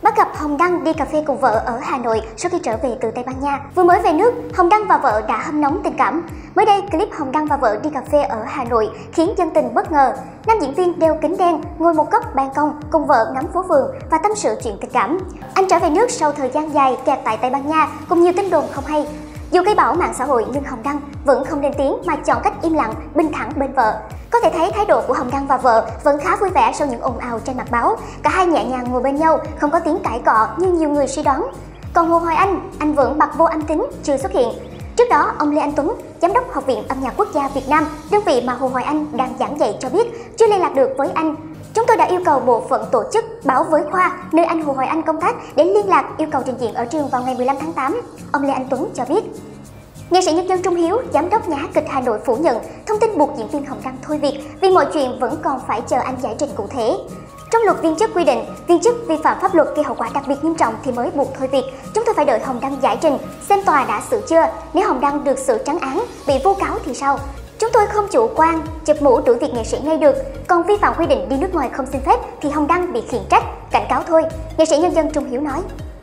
Bắt gặp Hồng Đăng đi cà phê cùng vợ ở Hà Nội sau khi trở về từ Tây Ban Nha. Vừa mới về nước, Hồng Đăng và vợ đã hâm nóng tình cảm. Mới đây, clip Hồng Đăng và vợ đi cà phê ở Hà Nội khiến dân tình bất ngờ. Nam diễn viên đeo kính đen, ngồi một góc ban công cùng vợ ngắm phố phường và tâm sự chuyện tình cảm. Anh trở về nước sau thời gian dài kẹt tại Tây Ban Nha cùng nhiều tin đồn không hay. Dù gây bão mạng xã hội nhưng Hồng Đăng vẫn không lên tiếng mà chọn cách im lặng, bình thản bên vợ. Có thể thấy thái độ của Hồng Đăng và vợ vẫn khá vui vẻ sau những ồn ào trên mặt báo. Cả hai nhẹ nhàng ngồi bên nhau, không có tiếng cãi cọ như nhiều người suy đoán. Còn Hồ Hoài Anh vẫn bặt vô âm tính, chưa xuất hiện. Trước đó, ông Lê Anh Tuấn, Giám đốc Học viện Âm nhạc Quốc gia Việt Nam, đơn vị mà Hồ Hoài Anh đang giảng dạy cho biết chưa liên lạc được với anh. Chúng tôi đã yêu cầu bộ phận tổ chức báo với khoa nơi anh Hồ Hoài Anh công tác để liên lạc yêu cầu trình diễn ở trường vào ngày 15 tháng 8. Ông Lê Anh Tuấn cho biết. Nghệ sĩ nhân dân Trung Hiếu, giám đốc nhà hát kịch Hà Nội phủ nhận thông tin buộc diễn viên Hồng Đăng thôi việc vì mọi chuyện vẫn còn phải chờ anh giải trình cụ thể. Trong luật viên chức quy định, viên chức vi phạm pháp luật gây hậu quả đặc biệt nghiêm trọng thì mới buộc thôi việc. Chúng tôi phải đợi Hồng Đăng giải trình, xem tòa đã xử chưa. Nếu Hồng Đăng được xử trắng án, bị vô cáo thì sao? Chúng tôi không chủ quan, chụp mũ đuổi việc nghệ sĩ ngay được. Còn vi phạm quy định đi nước ngoài không xin phép thì Hồng Đăng bị khiển trách, cảnh cáo thôi. Nghệ sĩ nhân dân Trung Hiếu nói.